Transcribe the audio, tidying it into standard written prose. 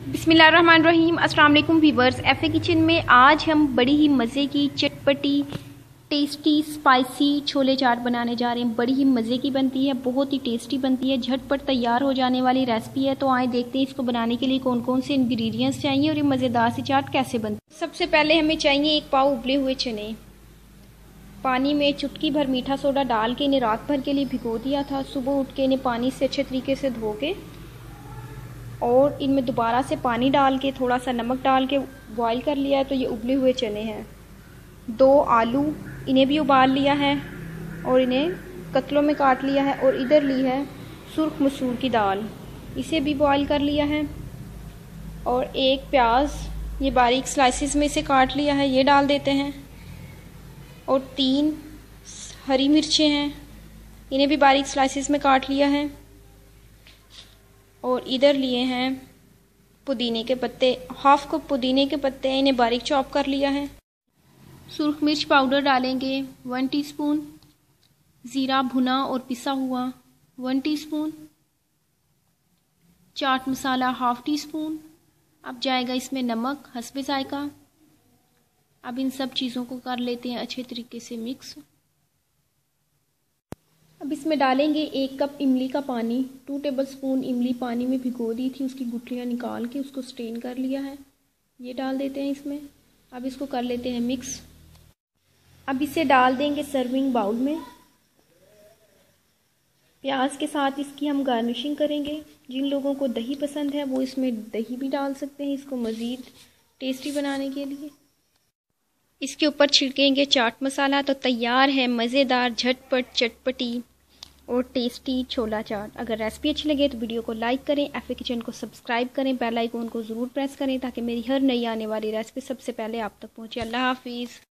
बिस्मिल्लाहिर्रहमानिर्रहीम। अस्सलाम वालेकुम व्यूअर्स, एफए किचन में आज हम बड़ी ही मज़े की चटपटी टेस्टी स्पाइसी छोले चाट बनाने जा रहे हैं। बड़ी ही मज़े की बनती है, बहुत ही टेस्टी बनती है, झटपट तैयार हो जाने वाली रेसिपी है। तो आए देखते हैं इसको बनाने के लिए कौन कौन से इंग्रेडिएंट्स चाहिए और ये मज़ेदार सी चाट कैसे बनती है। सबसे पहले हमें चाहिए 1 पाव उबले हुए चने। पानी में चुटकी भर मीठा सोडा डाल के इन्हें रात भर के लिए भिगो दिया था। सुबह उठ के इन्हें पानी से अच्छे तरीके से धो के और इनमें दोबारा से पानी डाल के थोड़ा सा नमक डाल के बॉईल कर लिया है। तो ये उबले हुए चने हैं। 2 आलू, इन्हें भी उबाल लिया है और इन्हें कतलों में काट लिया है। और इधर ली है सुर्ख मसूर की दाल, इसे भी बॉईल कर लिया है। और 1 प्याज ये बारीक स्लाइसिस में इसे काट लिया है, ये डाल देते हैं। और 3 हरी मिर्चें हैं, इन्हें भी बारीक स्लाइसिस में काट लिया है। और इधर लिए हैं पुदीने के पत्ते, हाफ कप पुदीने के पत्ते हैं, इन्हें बारीक चॉप कर लिया है। सुर्ख मिर्च पाउडर डालेंगे 1 टीस्पून, ज़ीरा भुना और पिसा हुआ 1 teaspoon, chaat masala half teaspoon. अब जाएगा इसमें नमक हस्बे जायका। अब इन सब चीज़ों को कर लेते हैं अच्छे तरीके से मिक्स। अब इसमें डालेंगे 1 कप इमली का पानी। 2 टेबलस्पून इमली पानी में भिगो दी थी, उसकी गुठलियाँ निकाल के उसको स्ट्रेन कर लिया है, ये डाल देते हैं इसमें। अब इसको कर लेते हैं मिक्स। अब इसे डाल देंगे सर्विंग बाउल में। प्याज के साथ इसकी हम गार्निशिंग करेंगे। जिन लोगों को दही पसंद है वो इसमें दही भी डाल सकते हैं इसको मज़ीद टेस्टी बनाने के लिए। इसके ऊपर छिड़केंगे चाट मसाला। तो तैयार है मज़ेदार झटपट चटपटी और टेस्टी छोला चाट। अगर रेसिपी अच्छी लगे तो वीडियो को लाइक करें, एफए किचन को सब्सक्राइब करें, बेल आइकन को ज़रूर प्रेस करें ताकि मेरी हर नई आने वाली रेसिपी सबसे पहले आप तक पहुँचे। अल्लाह हाफिज़।